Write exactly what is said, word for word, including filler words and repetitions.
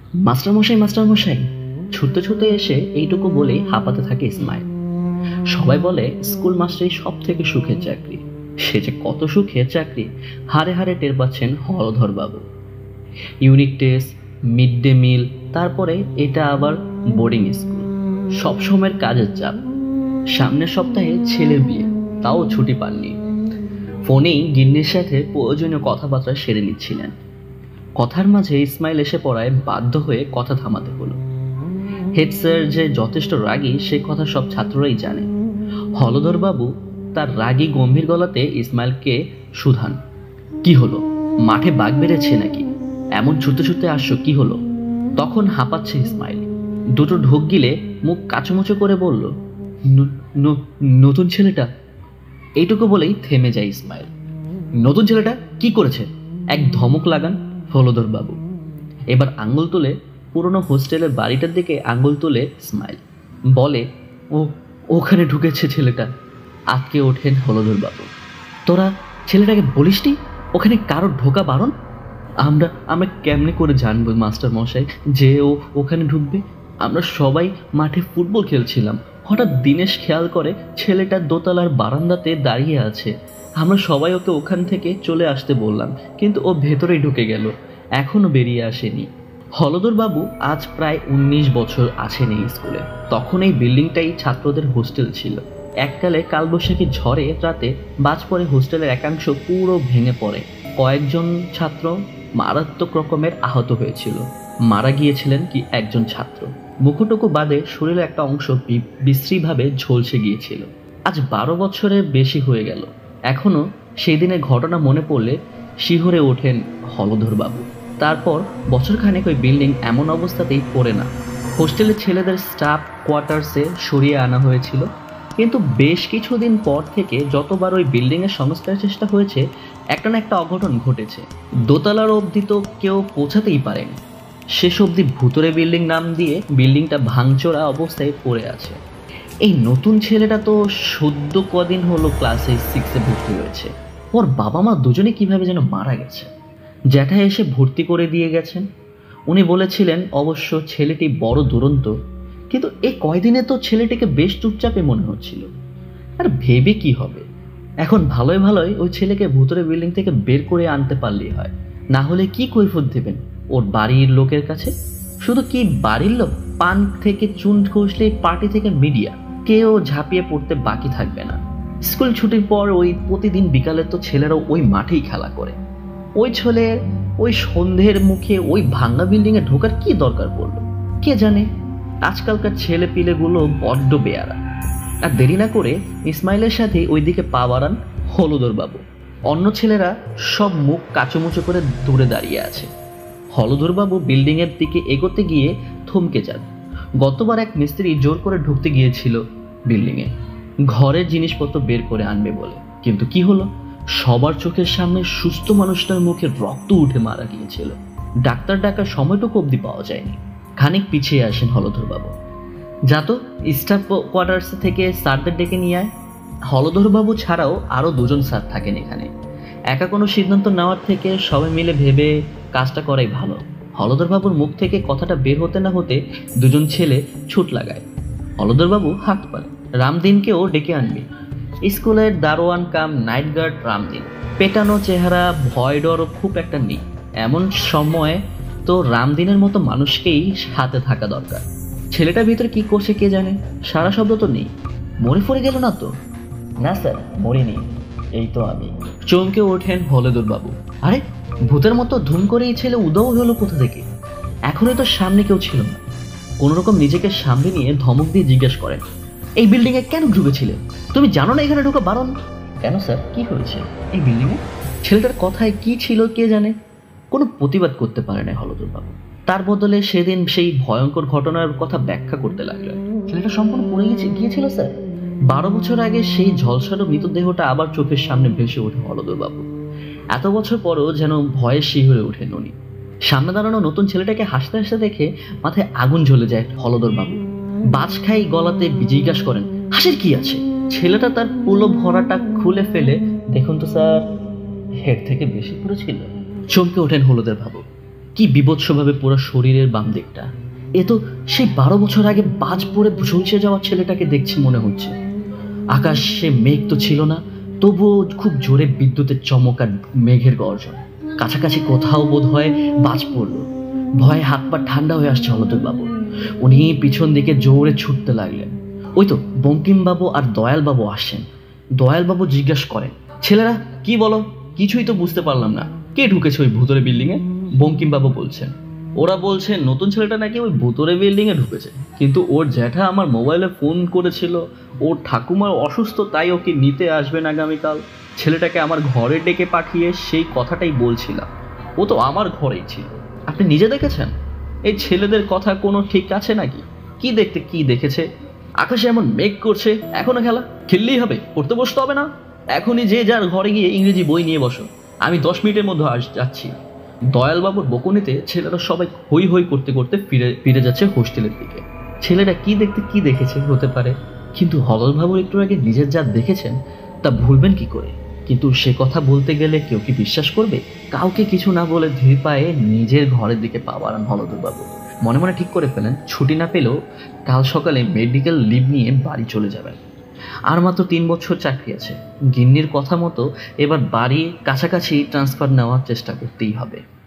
মাস্টারমশাই মাস্টারমশাই ছুটতে ছুটতে এসে এইটুকু বলেই হাঁপাতে থাকে ইসমাইল। সবাই বলে স্কুল মাস্টারই সব থেকে সুখের চাকরি। সে যে কত সুখের চাকরি হারে হারে টের পাচ্ছেন হলধর বাবু। Unit test, mid day meal, তারপরে এটা আবার বোর্ডিং স্কুল, সব সময়ের কাজের চাপ। সামনের সপ্তাহে ছেলের বিয়ে, তাও ছুটি পাননি। ফোনেই গিন্নির সাথে প্রয়োজনীয় কথাবার্তা সেরে নিচ্ছিলেন। কথার মাঝে ইসমাইল এসে পড়ায় বাধ্য হয়ে কথা থামাতে হলো। হেড স্যার যে যথেষ্ট রাগী সে কথা সব ছাত্ররাই জানে। হলধর বাবু তার রাগী গম্ভীর গলাতে ইসমাইলকে শুধান, কি হলো, মাঠে বাঘ বেড়েছে নাকি? এমন ছুটতে ছুটতে আসছো, কি হলো? তখন হাঁপাচ্ছে ইসমাইল, দুটো ঢোক গিলে মুখ কাচুমুচু করে বলল, নতুন ছেলেটা। এইটুকু বলেই থেমে যায় ইসমাইল। নতুন ছেলেটা কি করেছে? এক ধমক লাগান হলধর বাবু। এবার আঙ্গুল তুলে পুরনো হোস্টেলের বাড়িটার দিকে আঙ্গুল তুলে ইসমাইল বলে, ও ওখানে ঢুকেছে ছেলেটা। আটকে ওঠেন হলধর বাবু। তোরা ছেলেটাকে বলিসটি ওখানে কারোর ঢোকা বারণ? আমরা আমরা কেমনে করে জানবো মাস্টার মশাই যে ও ওখানে ঢুকবে? আমরা সবাই মাঠে ফুটবল খেলছিলাম, হঠাৎ দিনেশ খেয়াল করে ছেলেটা দোতলার বারান্দাতে দাঁড়িয়ে আছে। আমরা সবাই ওকে ওখান থেকে চলে আসতে বললাম, কিন্তু ও ভেতরেই ঢুকে গেল, এখনো বেরিয়ে আসেনি। হলধর বাবু আজ প্রায় উনিশ বছর আছেন এই স্কুলে। তখন এই বিল্ডিংটাই ছাত্রদের হোস্টেল ছিল। এককালে কালবৈশাখী ঝড়ে রাতে বাজ পড়ে হোস্টেলের একাংশ পুরো ভেঙে পড়ে। কয়েকজন ছাত্র মারাত্মক রকমের আহত হয়েছিল। মারা গিয়েছিলেন কি একজন ছাত্র। মুখটুকু বাদে শরীরের একটা অংশ বিশ্রীভাবে ঝলসে গিয়েছিল। আজ বারো বছরের বেশি হয়ে গেল। এখনো সেই দিনের ঘটনা মনে পড়লে শিহরে ওঠেন হলধর বাবু। তারপর বছরখানেক ওই বিল্ডিং এমন অবস্থাতেই পড়ে না। হোস্টেলের ছেলেদের স্টাফ কোয়ার্টার্সে সরিয়ে আনা হয়েছিল, কিন্তু বেশ কিছুদিন পর থেকে যতবার ওই বিল্ডিংয়ের সংস্কারের চেষ্টা হয়েছে একটা না একটা অঘটন ঘটেছে। দোতলার অবধি তো কেউ পৌঁছাতেই পারেনি। শেষ অবধি ভুতুরে বিল্ডিং নাম দিয়ে বিল্ডিংটা ভাঙচোরা অবস্থায় পড়ে আছে। এই নতুন ছেলেটা তো সদ্য কদিন হলো ক্লাসে সিক্সে ভর্তি হয়েছে। ওর বাবা মা দুজনে কিভাবে যেন মারা গেছে। জ্যাঠা এসে ভর্তি করে দিয়ে গেছেন। উনি বলেছিলেন অবশ্য ছেলেটি বড় দুরন্ত, কিন্তু এই কয়দিনে তো ছেলেটিকে বেশ চুপচাপে মনে হচ্ছিল। আর ভেবে কি হবে, এখন ভালোই ভালোই ওই ছেলেকে ভুতুরে বিল্ডিং থেকে বের করে আনতে পারলেই হয়। না হলে কি কৈফিয়ত দেবেন ওর বাড়ির লোকের কাছে? শুধু কি বাড়ির লোক, পান থেকে চুন খসলে পার্টি থেকে মিডিয়া, কেউ ঝাঁপিয়ে পড়তে বাকি থাকবে না। স্কুল ছুটির পর ওই প্রতিদিন বিকালে তো ছেলেরাও ওই মাঠেই খেলা করে। ওই ছেলের ওই সন্ধ্যের মুখে ওই ভাঙ্গা বিল্ডিংয়ে ঢোকার কি দরকার পড়লো কে জানে। আজকালকার ছেলে পিলেগুলো বড্ড বেয়ারা। আর দেরি না করে ইসমাইলের সাথে ওইদিকে পা বাড়ান হলধর বাবু। অন্য ছেলেরা সব মুখ কাচুমুচু করে দূরে দাঁড়িয়ে আছে। হলধর বাবু বিল্ডিংয়ের দিকে এগোতে গিয়ে থমকে যান। গতবার এক মিস্ত্রি জোর করে ঢুকতে গিয়েছিল বিল্ডিংয়ে, ঘরের জিনিসপত্র বের করে আনবে বলে, কিন্তু কি হলো, সবার চোখের সামনে সুস্থ মানুষটার মুখে রক্ত উঠে মারা গিয়েছিল। ডাক্তার ডাকার সময়টুকু অবধি পাওয়া যায়নি। খানিক পিছিয়ে আসেন হলধর বাবু। যাতো স্টাফ কোয়ার্টার্স থেকে স্যারদের ডেকে নিয়ে আয়। হলধর বাবু ছাড়াও আরো দুজন স্যার থাকেন এখানে। একা কোনো সিদ্ধান্ত নেওয়ার থেকে সবাই মিলে ভেবে কাজটা করাই ভালো। হলধর বাবুর মুখ থেকে কথাটা বের হতে না হতে দুজন ছেলে ছুট লাগায়। হলধর বাবু হাত পারে, রামদিনকেও ডেকে আনবে। স্কুলের দারোয়ান কাম নাইট গার্ড রামদিন। পেটানো চেহারা, ভয় ডরও খুব একটা নেই। এমন সময় তো রামদিনের মতো মানুষকেই হাতে থাকা দরকার। ছেলেটার ভিতরে কি করছে কে জানে, সারা শব্দ তো নেই। মরে পড়ে গেল না তো? না স্যার, মরিনি, এই তো আমি। চমকে ওঠেন হলধর বাবু। আরে ভূতের মতো ধুম করে এই ছেলে উদাও হলো কোথা থেকে? এখনই তো সামনে কেউ ছিল না। কোনোরকম নিজেকে সামনে নিয়ে ধমক দিয়ে জিজ্ঞেস করেন, এই বিল্ডিংয়ে কেন ঢুকেছিলে? তুমি জানো না এখানে ঢোকা বারণ? কেন স্যার, কি হয়েছে এই বিল্ডিংয়ে? ছেলেটার কথায় কি ছিল কে জানে। কোনো প্রতিবাদ করতে পারে না হলধর বাবু। তার বদলে সেদিন সেই ভয়ঙ্কর ঘটনার কথা ব্যাখ্যা করতে লাগলেন। ছেলেটা সম্পূর্ণ পড়ে গেছে গিয়েছিল স্যার। বারো বছর আগে সেই ঝলসানো মৃতদেহটা আবার চোখের সামনে ভেসে ওঠে হলধর বাবু। এত বছর পরও যেন ভয়ে শিহরে ওঠেন উনি। সামনে দাঁড়ানো নতুন ছেলেটাকে হাসতে হাসতে দেখে মাথায় আগুন জ্বলে যায় হলধর বাবু। বাজ খাই গলাতে জিজ্ঞাসা করেন, হাসির কি আছে? ছেলেটা তার পুলো ভরাটা খুলে ফেলে, দেখুন তো স্যার, হেড থেকে বেশি পড়েছিল। চমকে ওঠেন হলধর বাবু। কি বিভৎসভাবে পুরো শরীরের বাম দিকটা। এ তো সেই বারো বছর আগে বাজ পড়ে ঝলসে যাওয়া ছেলেটাকে দেখছি মনে হচ্ছে। আকাশে মেঘ তো ছিল না, তবুও খুব জোরে বিদ্যুতের চমক আর মেঘের গর্জন। কাছাকাছি কোথাও বোধ হয় বাজ পড়ল। ভয়ে হাত পা ঠান্ডা হয়ে আসছে হলদরবাবু। উনি পিছন দিকে জোরে ছুটতে লাগলেন। ওই তো বঙ্কিমবাবু আর দয়ালবাবু আসছেন। দয়ালবাবু জিজ্ঞাসা করেন, ছেলেরা কি বলো? কিছুই তো বুঝতে পারলাম না, কে ঢুকেছে ওই ভুতুরে বিল্ডিং এ? বঙ্কিমবাবু বলছেন, ওরা বলছে নতুন ছেলেটা নাকি ওই ভুতুরে বিল্ডিং এ ঢুকেছে, কিন্তু ওর জ্যাঠা আমার মোবাইলে ফোন করেছিল, ওর ঠাকুমার অসুস্থ, তাই ওকে নিতে আসবেন আগামীকাল। ছেলেটাকে আমার ঘরে ডেকে পাঠিয়ে সেই কথাটাই বলছিলাম। ও তো আমার ঘরেই ছিল। আপনি নিজে দেখেছেন? এই ছেলেদের কথা কোনো ঠিক আছে নাকি? কি দেখতে কি দেখেছে? আকাশে এমন মেঘ করছে, এখনো খেলা খেললেই হবে, পড়তে বসতে হবে না? এখনই যে যার ঘরে গিয়ে ইংরেজি বই নিয়ে বসো, আমি দশ মিনিটের মধ্যে আস যাচ্ছি। দয়ালবাবুর বকুনিতে ছেলেরা সবাই হই হই করতে করতে ফিরে ফিরে যাচ্ছে হোস্টেলের দিকে। ছেলেরা কি দেখতে কি দেখেছে হতে পারে, কিন্তু হলদরবাবু একটু আগে নিজের যা দেখেছেন তা ভুলবেন কি করে? কিন্তু সে কথা বলতে গেলে কেউ কি বিশ্বাস করবে? কাউকে কিছু না বলে ধীর পায়ে নিজের ঘরের দিকে পা বাড়ান হলদরবাবু। মনে মনে ঠিক করে ফেলেন, ছুটি না পেলেও কাল সকালে মেডিকেল লিভ নিয়ে বাড়ি চলে যাবেন। আর মাত্র তিন বছর চাকরি আছে। গিন্নির কথা মতো এবার বাড়ি কাছাকাছি ট্রান্সফার নেওয়ার চেষ্টা করতেই হবে।